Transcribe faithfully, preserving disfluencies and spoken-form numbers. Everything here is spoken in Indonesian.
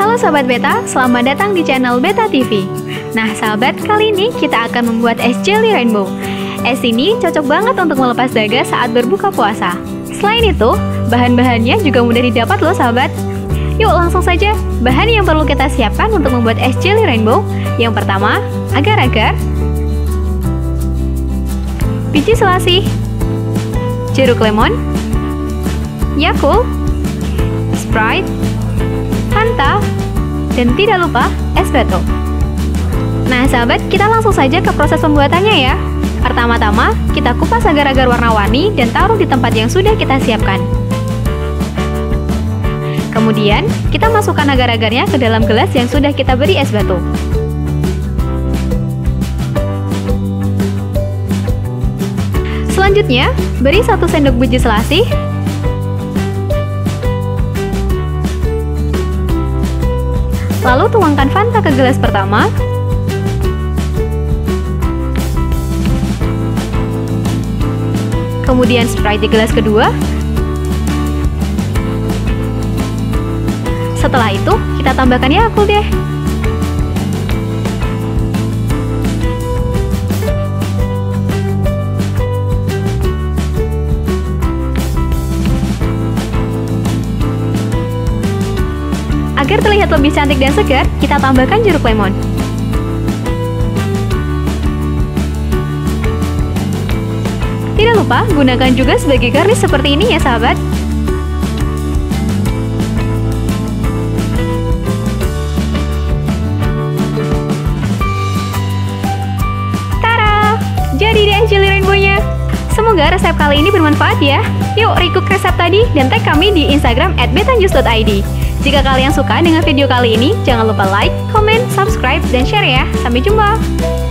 Halo Sobat Beta, selamat datang di channel Beta T V. Nah sahabat, kali ini kita akan membuat es jelly rainbow. Es ini cocok banget untuk melepas dahaga saat berbuka puasa. Selain itu, bahan-bahannya juga mudah didapat loh sahabat. Yuk langsung saja, bahan yang perlu kita siapkan untuk membuat es jelly rainbow. Yang pertama, agar-agar, biji selasih, jeruk lemon, Yakult, Sprite, Fanta, dan tidak lupa es batu. Nah sahabat, kita langsung saja ke proses pembuatannya ya. Pertama-tama, kita kupas agar-agar warna-warni dan taruh di tempat yang sudah kita siapkan. Kemudian, kita masukkan agar-agarnya ke dalam gelas yang sudah kita beri es batu. Selanjutnya, beri satu sendok biji selasih, lalu tuangkan Fanta ke gelas pertama, kemudian Sprite di gelas kedua. Setelah itu, kita tambahkan Yakult deh. Agar terlihat lebih cantik dan segar, kita tambahkan jeruk lemon. Tidak lupa, gunakan juga sebagai garnish seperti ini ya sahabat. Tara! Jadi deh jelly rainbow-nya. Semoga resep kali ini bermanfaat ya. Yuk recook resep tadi dan tag kami di Instagram at betanjus dot i d. Jika kalian suka dengan video kali ini, jangan lupa like, comment, subscribe, dan share ya. Sampai jumpa!